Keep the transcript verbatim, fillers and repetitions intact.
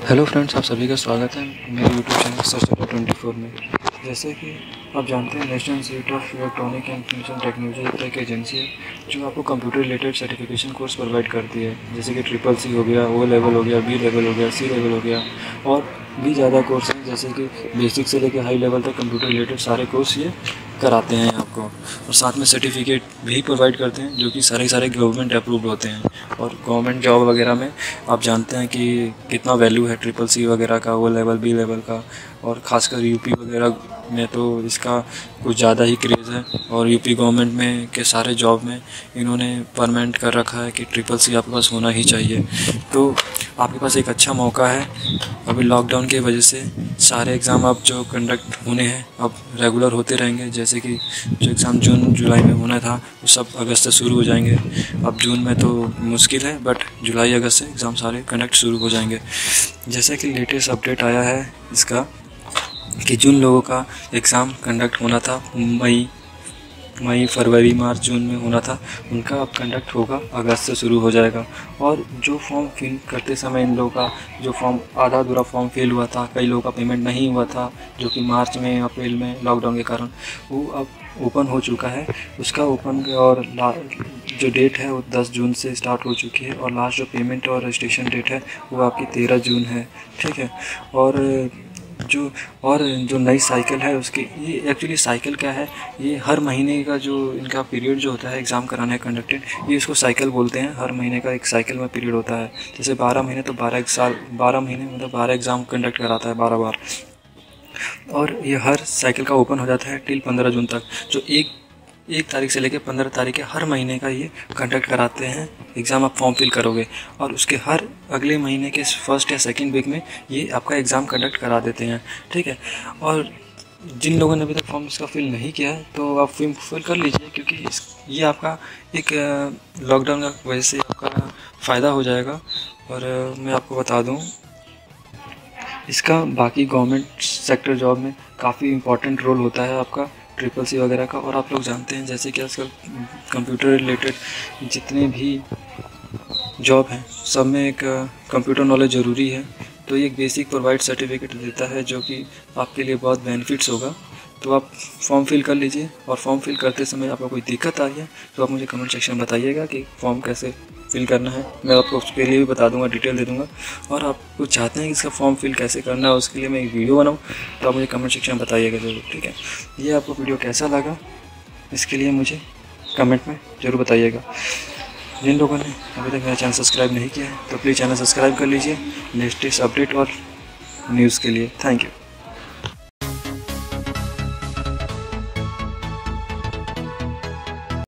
Hello friends, आप सभी का स्वागत है मेरे YouTube channel search twenty four में। जैसे कि आप जानते हैं, National Institute of Electronic and Information Technology एक एजेंसी है जो आपको computer related certification course provide करती है। जैसे कि ट्रिपल सी हो गया, ओ लेवल हो गया, बी लेवल हो गया, सी लेवल हो गया, और भी ज़्यादा कोर्स हैं जैसे कि बेसिक से लेकर हाई लेवल तक कंप्यूटर रिलेटेड सारे कोर्स ये कराते हैं आपको। और साथ में सर्टिफिकेट भी प्रोवाइड करते हैं जो कि सारे सारे गवर्नमेंट अप्रूव्ड होते हैं। और गवर्नमेंट जॉब वगैरह में आप जानते हैं कि कितना वैल्यू है ट्रिपल सी वगैरह का, वो लेवल, बी लेवल का, और ख़ासकर यूपी वगैरह में तो इसका कुछ ज़्यादा ही क्रेज़ है। और यूपी गवर्नमेंट में के सारे जॉब में इन्होंने परमानेंट कर रखा है कि ट्रिपल सी आपके पास होना ही चाहिए। तो आपके पास एक अच्छा मौका है। अभी लॉकडाउन की वजह से सारे एग्ज़ाम अब जो कंडक्ट होने हैं अब रेगुलर होते रहेंगे। जैसे कि जो एग्ज़ाम जून जुलाई में होना था वो सब अगस्त से शुरू हो जाएंगे। अब जून में तो मुश्किल है, बट जुलाई अगस्त से एग्ज़ाम सारे कंडक्ट शुरू हो जाएंगे। जैसे कि लेटेस्ट अपडेट आया है इसका कि जिन लोगों का एग्ज़ाम कंडक्ट होना था मई मई फरवरी मार्च जून में होना था, उनका अब कंडक्ट होगा अगस्त से शुरू हो जाएगा। और जो फॉर्म फिल करते समय इन लोगों का जो फॉर्म आधा अधूरा फॉर्म फिल हुआ था, कई लोगों का पेमेंट नहीं हुआ था जो कि मार्च में अप्रैल में लॉकडाउन के कारण, वो अब ओपन हो चुका है। उसका ओपन और जो डेट है वो दस जून से स्टार्ट हो चुकी है, और लास्ट जो पेमेंट और रजिस्ट्रेशन डेट है वो आपकी तेरह जून है। ठीक है। और जो और जो नई साइकिल है उसकी, ये एक्चुअली साइकिल क्या है, ये हर महीने का जो इनका पीरियड जो होता है एग्ज़ाम कराने कंडक्टेड, ये इसको साइकिल बोलते हैं। हर महीने का एक साइकिल में पीरियड होता है। जैसे बारह महीने तो बारह एक साल बारह महीने मतलब बारह एग्ज़ाम कंडक्ट कराता है, बारह बार। और ये हर साइकिल का ओपन हो जाता है टिल पंद्रह जून तक। जो एक एक तारीख से लेकर पंद्रह तारीख के हर महीने का ये कंडक्ट कराते हैं एग्ज़ाम। आप फॉर्म फिल करोगे और उसके हर अगले महीने के फर्स्ट या सेकंड वीक में ये आपका एग्ज़ाम कंडक्ट करा देते हैं। ठीक है। और जिन लोगों ने अभी तक फॉर्म इसका फिल नहीं किया है तो आप फॉर्म फिल कर लीजिए, क्योंकि इस ये आपका एक लॉकडाउन का वजह से आपका फ़ायदा हो जाएगा। और मैं आपको बता दूँ, इसका बाकी गवर्नमेंट सेक्टर जॉब में काफ़ी इम्पोर्टेंट रोल होता है आपका ट्रिपल सी वगैरह का। और आप लोग जानते हैं जैसे कि आजकल कंप्यूटर रिलेटेड जितने भी जॉब हैं सब में एक कंप्यूटर नॉलेज ज़रूरी है। तो ये एक बेसिक प्रोवाइड सर्टिफिकेट देता है जो कि आपके लिए बहुत बेनिफिट्स होगा। तो आप फॉर्म फिल कर लीजिए, और फॉर्म फिल करते समय आपको कोई दिक्कत आ रही है तो आप मुझे कमेंट सेक्शन में बताइएगा कि फॉर्म कैसे फिल करना है। मैं आपको उसके लिए भी बता दूंगा, डिटेल दे दूंगा। और आप कुछ चाहते हैं कि इसका फॉर्म फिल कैसे करना है, उसके लिए मैं एक वीडियो बनाऊं, तो आप मुझे कमेंट सेक्शन में बताइएगा ज़रूर। ठीक है। ये आपको वीडियो कैसा लगा इसके लिए मुझे कमेंट में ज़रूर बताइएगा। जिन लोगों ने अभी तक मेरा चैनल सब्सक्राइब नहीं किया है तो प्लीज़ चैनल सब्सक्राइब कर लीजिए लेटेस्ट अपडेट और न्यूज़ के लिए। Thank you.